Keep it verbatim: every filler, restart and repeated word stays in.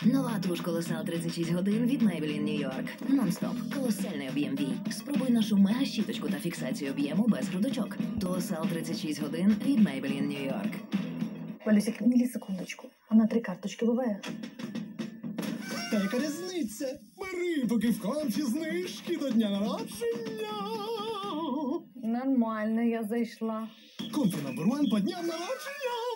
Нова туш Колосал тридцять шість годин від Maybelline New York. Нон-стоп. Колосальний об'єм вій. Спробуй нашу мега-щіточку та фіксацію об'єму без грудочок. Колосал тридцять шість годин від Maybelline New York. Валюсик, мілісекундочку. А на три карточки буває? Та яка різниця? Бери, поки в конфі знижки до дня народження. Нормально, я зайшла. Конфі номер один по дням народження.